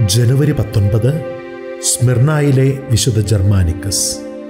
ജനുവരി 19 സ്മിർനായിലെ വിശുദ്ധ ജർമാനിക്കസ്.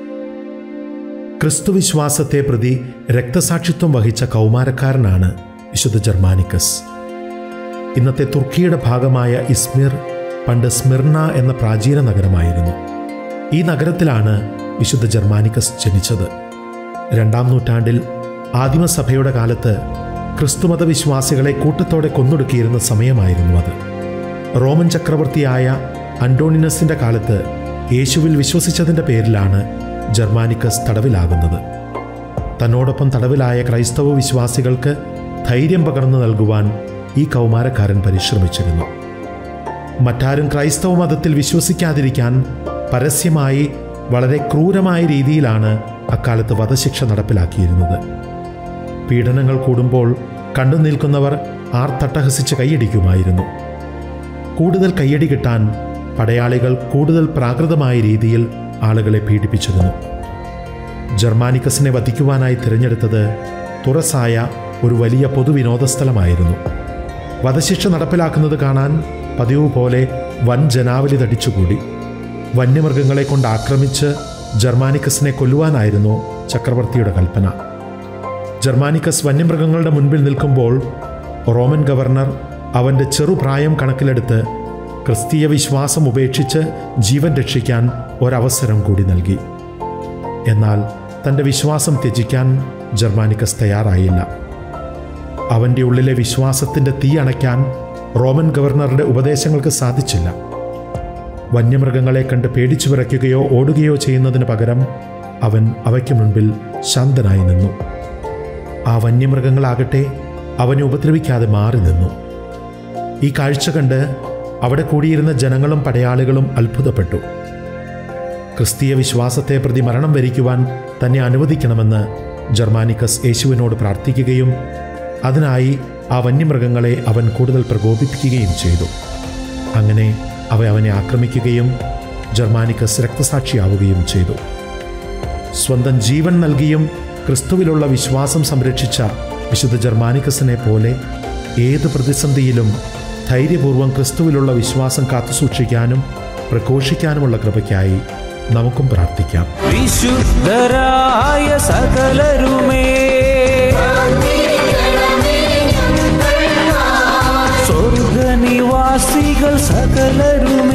ക്രിസ്തുവിശ്വാസത്തെ പ്രതി രക്തസാക്ഷിത്വം വഹിച്ച കൗമാരക്കാരനാണ് വിശുദ്ധ ജർമാനിക്കസ്. ഇന്നത്തെ തുർക്കിയുടെ ഭാഗമായ ഇസ്മിർ പണ്ട് സ്മിർന എന്ന പ്രാചീന നഗരമായിരുന്നു. ഈ നഗരത്തിലാണ് വിശുദ്ധ ജർമാനിക്കസ് ജനിച്ചത്. 2-ാം നൂറ്റാണ്ടിൽ ആദിമസഭയുടെ കാലത്ത് ക്രിസ്തുമത വിശ്വാസികളെ കൂട്ടത്തോടെ കൊന്നൊടുക്കിയിരുന്ന സമയമായിരുന്നു അത്. റോമൻ ചക്രവർത്തിയായ അന്റോണിനസിൻ്റെ കാലത്ത് യേശുവിൽ വിശ്വസിച്ചതിൻ്റെ പേരിലാണ് ജർമാനിക്കസ് തടവിലാകുന്നത്. തന്നോടൊപ്പം തടവിലായ ക്രൈസ്തവ വിശ്വാസികൾക്ക് ധൈര്യം പകർന്നു നൽകുവാൻ ഈ കൗമാരക്കാരൻ പരിശ്രമിച്ചിരുന്നു. മറ്റാരും ക്രൈസ്തവ മതത്തിൽ വിശ്വസിക്കാതിരിക്കാൻ പരസ്യമായി വളരെ ക്രൂരമായ രീതിയിലാണ് അക്കാലത്ത് വധശിക്ഷ നടപ്പിലാക്കിയിരുന്നത്. പീഡനങ്ങൾ കൂടുമ്പോൾ കണ്ടു നിൽക്കുന്നവർ ആർത്തട്ടഹസിച്ച് കൈയടിക്കുമായിരുന്നു. കൂടുതൽ കയ്യടി കിട്ടാൻ പടയാളികൾ കൂടുതൽ പ്രാകൃതമായ രീതിയിൽ ആളുകളെ പീഡിപ്പിച്ചിരുന്നു. ജർമാനിക്കസിനെ വധിക്കുവാനായി തിരഞ്ഞെടുത്തത് തുറസായ ഒരു വലിയ പൊതുവിനോദസ്ഥലമായിരുന്നു. വധശിക്ഷ നടപ്പിലാക്കുന്നത് കാണാൻ പതിവ് പോലെ വൻ ജനാവലി തടിച്ചുകൂടി. വന്യമൃഗങ്ങളെ കൊണ്ട് ആക്രമിച്ച് ജർമാനിക്കസിനെ കൊല്ലുവാനായിരുന്നു ചക്രവർത്തിയുടെ കൽപ്പന. ജർമാനിക്കസ് വന്യമൃഗങ്ങളുടെ മുൻപിൽ നിൽക്കുമ്പോൾ റോമൻ ഗവർണർ അവൻ്റെ ചെറുപ്രായം കണക്കിലെടുത്ത് ക്രിസ്തീയ വിശ്വാസം ഉപേക്ഷിച്ച് ജീവൻ രക്ഷിക്കാൻ ഒരവസരം കൂടി നൽകി. എന്നാൽ തൻ്റെ വിശ്വാസം ത്യജിക്കാൻ ജർമാനിക്കസ് തയ്യാറായില്ല. അവൻ്റെ ഉള്ളിലെ വിശ്വാസത്തിൻ്റെ തീ അണയ്ക്കാൻ റോമൻ ഗവർണറുടെ ഉപദേശങ്ങൾക്ക് സാധിച്ചില്ല. വന്യമൃഗങ്ങളെ കണ്ട് പേടിച്ചു വിറയ്ക്കുകയോ ഓടുകയോ ചെയ്യുന്നതിന് പകരം അവൻ അവയ്ക്ക് മുൻപിൽ ശാന്തനായി നിന്നു. ആ വന്യമൃഗങ്ങളാകട്ടെ അവനെ ഉപദ്രവിക്കാതെ മാറി നിന്നു. ഈ കാഴ്ച കണ്ട് അവിടെ കൂടിയിരുന്ന ജനങ്ങളും പടയാളികളും അത്ഭുതപ്പെട്ടു. ക്രിസ്തീയ വിശ്വാസത്തെ പ്രതി മരണം വരിക്കുവാൻ തന്നെ അനുവദിക്കണമെന്ന് ജർമാനിക്കസ് യേശുവിനോട് പ്രാർത്ഥിക്കുകയും അതിനായി ആ വന്യമൃഗങ്ങളെ അവൻ കൂടുതൽ പ്രകോപിപ്പിക്കുകയും ചെയ്തു. അങ്ങനെ അവനെ ആക്രമിക്കുകയും ജർമാനിക്കസ് രക്തസാക്ഷിയാവുകയും ചെയ്തു. സ്വന്തം ജീവൻ നൽകിയും ക്രിസ്തുവിലുള്ള വിശ്വാസം സംരക്ഷിച്ച വിശുദ്ധ ജർമാനിക്കസിനെ പോലെ ഏത് പ്രതിസന്ധിയിലും ധൈര്യപൂർവ്വം ക്രിസ്തുവിലുള്ള വിശ്വാസം കാത്തുസൂക്ഷിക്കാനും പ്രഘോഷിക്കാനുമുള്ള കൃപയ്ക്കായി നമുക്കും പ്രാർത്ഥിക്കാം. വിശുദ്ധരായ സകലരുമേ, സ്വർഗനിവാസികൾ സകലരുമേ,